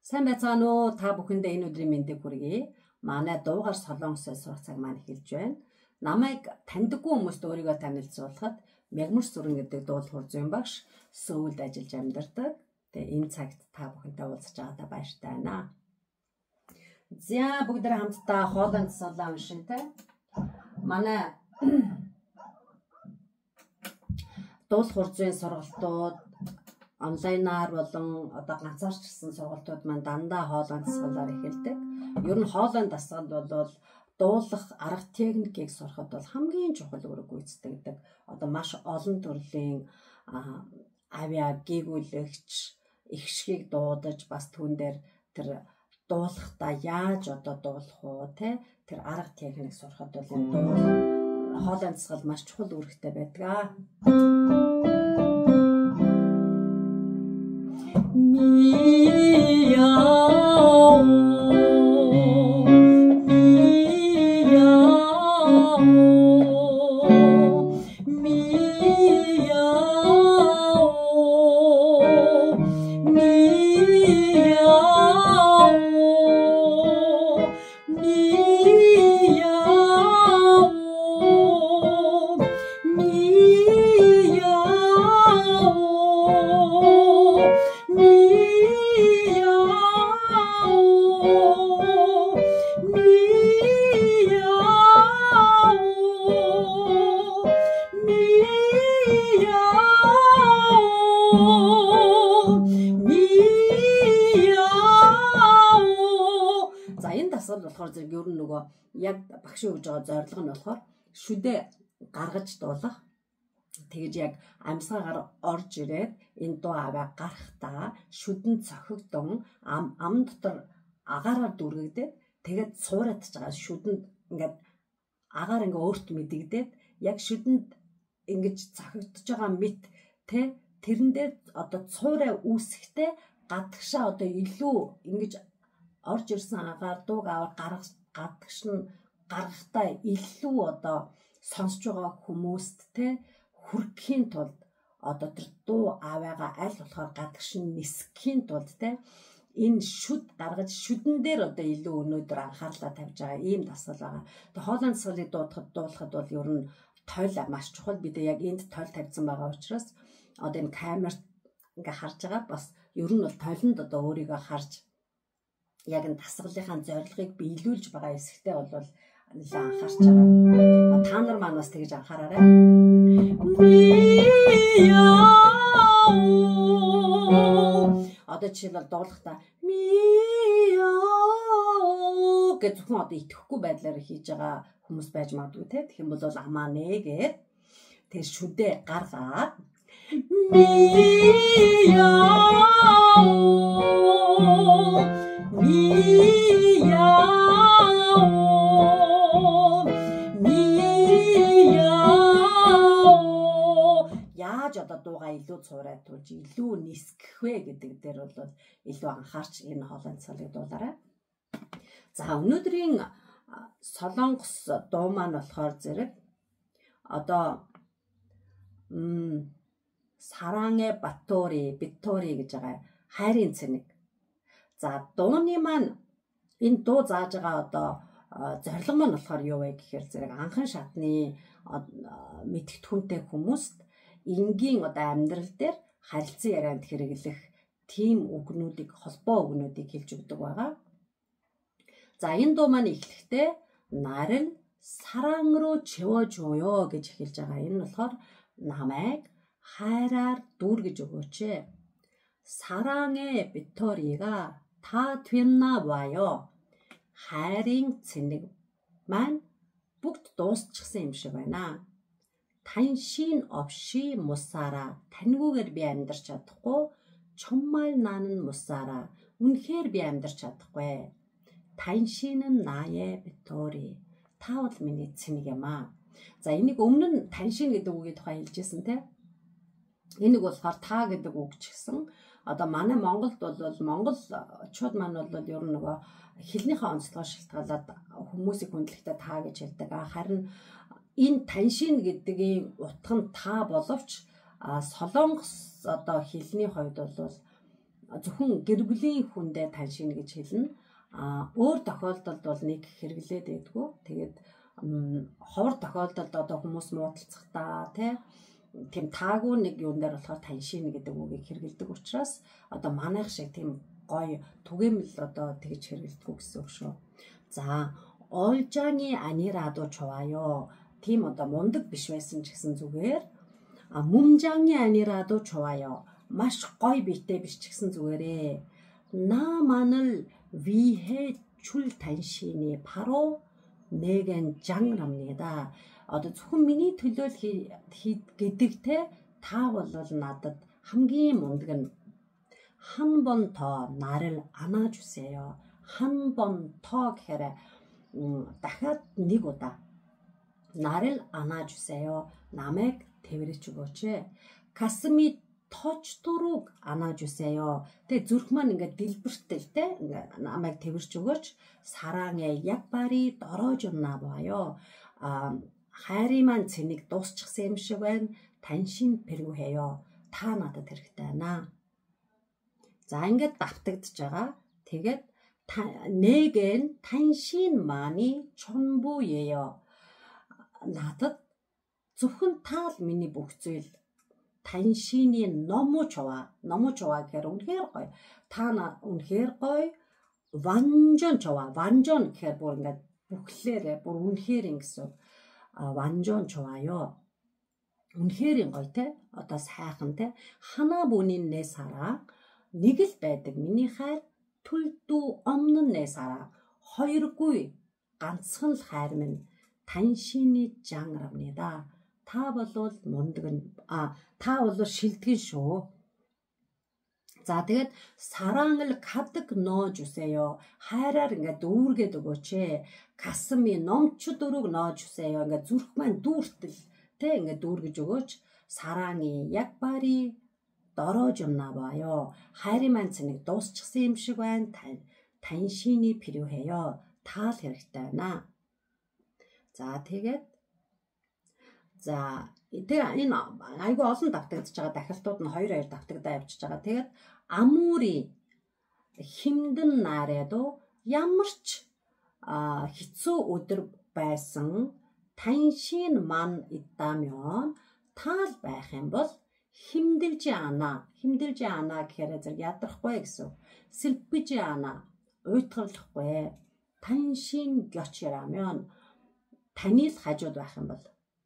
Сайн байцгаана уу? Та бүхэндээ энэ өдрийн мэндийг хүргэе. Манай дуугар солонгосоос сурах цаг маань эхэлж байна. Намайг таньдаггүй хүмүүст өөрийгөө танилцуулахад Мягмар Сүрэн гэдэг дуул хурцын багш Сөүлд ажиллаж амьдардаг. Тэгээ энэ цагт та бүхэнтэй уулзч байгаадаа баяртай байна. За бүгдээ хамтдаа хоолойн засаглаа уншинтай. Манай дуул хурцын сургалтууд онлайнаар болон одоо ганцаарчсан сургалтууд маань дандаа хоолойн дасгалаар эхэлдэг. Ер нь хоолойн дасгал бол дуулах арга техникийг сурахад бол хамгийн чухал үүрэг гүйцэтгэдэг. Одоо маш олон төрлийн авиа гэгүүлэгч ихшгийг дуудаж бас түүн дээр тэр дуулахдаа яаж одоо дуулах уу тэр арга техник сурахад бол энэ хоолойн дасгал маш чухал үүрэгтэй байдаг. Ер нь нөгөө яг багш өгж байгаа зорилго нь болохоор шүдээ гаргаж дуулах. Тэгэж яг амьсгаагаар орж ирээд энэ дуу аваа гарахтаа шүдэн цохигдсон ам дотор агаараар дүргэгдээд тэгээд цууратж байгаа шүдэнд ингээд агаар ингээ өөрт мэдэгдээд яг шүдэнд ингэж цохигдож байгаа мэт тэрэн дээр одоо цуурай үүсэхтэй гадагшаа одоо илүү ингэж орж ирсэн агаар дууг аваад гадагш нь гаргахтаа илүү одоо сонсож байгаа хүмүүст хүргэхийн тулд одоо тэр дуу аваагаа аль болохоор гадагш нь нисгэхийн тулд энэ шүд гаргаж шүдэн дээр одоо илүү өнөөдөр анхаарлаа тавьж байгаа ийм дасгал байгаа. Тэгээ хоолойн дасгалыг дуулахад бол ер нь тойл маш чухал. Бид яг энд тойл тавьсан байгаа учраас одоо энэ камерт ингээ харж байгаа бас ер нь бол тойлонд одоо өөрийгөө харж яг энэ дасгалынхаа зорилгыг биелүүлж байгаа хэсэгтээ бол нэлээд анхаарч байгаа. Та нар маань бас тэгж анхаараарай. Одоо жишээлбэл дуулахдаа миу гэж зөвхөн одоо итгэхгүй байдлаар хийж байгаа хүмүүс байж магадгүй тэгэх юм бол амаа нээгээд тэр шүдээ гаргаад яаж одоо дуугаа илүү цуурайтуулж илүү нисгэх вэ гэдэг дээр бол илүү анхаарч энэ хоолойн дасгалыг дуулаарай. За өнөөдрийн солонгос дуу маань болохоор зэрэг одоо Сарангэ Баттори гэж байгаа хайрын цэник. За дууны маань энэ дуу зааж байгаа одоо зорилго маань болохоор юу вэ гэхээр зэрэг анхан шатны мэдгэдэгхүүнтэй хүмүүст энгийн одоо амьдрал дээр харилцан ярианд хэрэглэх тийм үгнүүдийг холбоо үгнүүдийг хэлж өгдөг байгаа. За энэ дуу маань эхлэхдээ нарийн 사랑으로 채워줘요 гэж эхэлж байгаа. Энэ нь болохоор намайг хайраар дүүргэж өгөөч. 사랑의 배터리가 다 됐나 봐요. хайрын цэник маань бүгд дуусчихсан юм шиг байна. 당신 없이 못 살아. таньгүйгээр би амьдарч чадахгүй. 정말 나는 못 살아. үнэхээр би амьдарч чадахгүй. 당신은 나의 배터리. та бол миний цэник юм аа. За энийг өмнө нь 당신 гэдэг үгийн тухай хэлжсэн энийг болохоор та гэдэг үг ч гэсэн одоо манай Монголд бол монголчууд маань бол ер нь нөгөө хэлнийхээ онцлогоо шалтгаалаад хүмүүсийг хүндлэхдээ та гэж хэлдэг. Харин энэ таншин гэдгийн утга нь та боловч солонгос одоо хэлний хувьд бол зөвхөн гэр бүлийн хүндээ таньшина гэж хэлнэ. Өөр тохиолдолд бол нэг хэрэглээд байдгүй. Тэгээд ховор тохиолдолд одоо хүмүүс муудалцахдаа тийм таагүй нэг юун дээр болохоор таньшина гэдэг үгийг хэрэглэдэг учраас одоо манайх шиг тийм гоё түгээмэл одоо тэгж хэрэглэдэг гэсэн үг шүү. За, олжааны 아니라도 좋아요. тийм одоо мундаг биш байсан ч гэсэн зүгээр. 몸장이 아니라도 좋아요. маш гоё биетэй биш ч гэсэн зүгээрээ. 나만을 위해 줄 당신이 바로 내겐 짱랍니다. Одоо зөвхөн миний төлөө гэдэгтэй та бол надад хамгийн мундаг нь. 한 번 더 나를 안아주세요. 한 번 더 гэхээр дахиад нэг удаа 나를 안아주세요. 남에게 대비해주 өгөөч. 가슴이 터지도록 안아주세요. Тэгээ зүрх маань ингээд дэлбэртэй те намайг тэрвэрч өгөөч. 사랑의 약발이 떨어졌나 봐요. хайрын маань цэнийг дуусчихсан юм шиг байна. 당신 필요해요. та надад хэрэгтэй байна. За ингээд давтагдж байгаа. Тэгээд 내겐 당신만이 전부예요. надад зөвхөн та л миний бүх зүйл. 당신이 너무 좋아. 너무 좋아 гэхээр үнэхээр гоё. та үнэхээр гоё. 완전 좋아. 완전 гэхээр бүр ингээд бүхлээрээ бүр үнэхээр гэсэн. 완전 좋아요. үнэхээр гоё те. Одоо сайхан те. 하나뿐인 내 사랑. нэг л байдаг миний хайр. 둘도 없는 내 사랑. хоёргүй ганцхан л хайр минь. 당신이 짱랍니다. та болвол мундаг нь та болвол шилдэгэн шүү. За тэгээд 사랑을 가득 넣어주세요. хайраар ингээд дүүргээд өгөөч. 가슴이 넘치도록 넣어주세요. ингээд зүрх маань дүүртэл тэ ингээд дүүргэж өгөөч. 사랑이 약발이 떨어졌나 봐요. хайрын маань цэнийг дуусчихсан юм шиг байна. 당신이 필요해요. та л хэрэгтэй байна. За тэгээд энэ айгүй олон давтагдж байгаа дахилтууд нь 2 давтагдаа явчихж байгаа. Тэгээд 아무리 힘든 날에도 ямар ч хэцүү өдөр байсан 당신만 있다면 та л байх юм бол 힘들지 않아. 힘들지 않아 гэхээр зэрэг ядрахгүй гэсэн. 슬프지 않아. уйтгарлахгүй. 당신 곁이라면 таны л хажууд байх юм бол.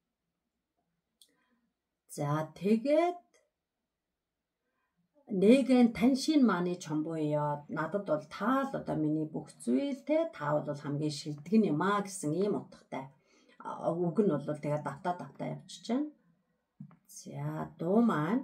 자, тэгээд 내겐 당신만이 전부예요. надад бол та л одоо миний бүх зүйл те. та бол хамгийн шилдэг юм гэсэн ийм утгатай. үг нь бол тэгээд давтаа явчихж байна. За, дуу маань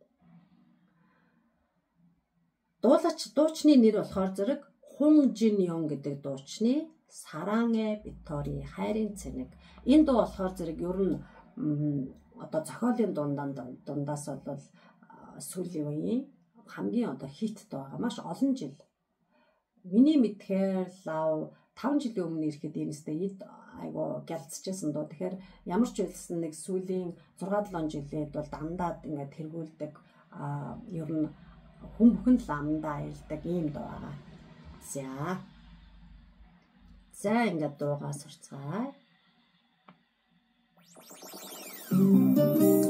дуучны нэр болохоор зэрэг 홍진영 гэдэг дуучны 사랑의 빅토리 хайрын цэник. энэ дуу болохоор зэрэг ер нь одоо зохиолын дундаас бол сүүлийн үеийн хамгийн одоо хитт байгаа. маш олон жил. Миний мэдхээр лав 5 жилийн өмнө ирэхэд энэстэй айгу гялцчихсан дуу. Тэгэхээр ямар ч үйлсэн нэг сүүлийн 6-7 жилээд бол дандаа ингээд тэргүүлдэг ер нь хүн бүхэн л амдаа аялдаг ийм дуу байгаа. За ингээд дуугаа сурцгаая.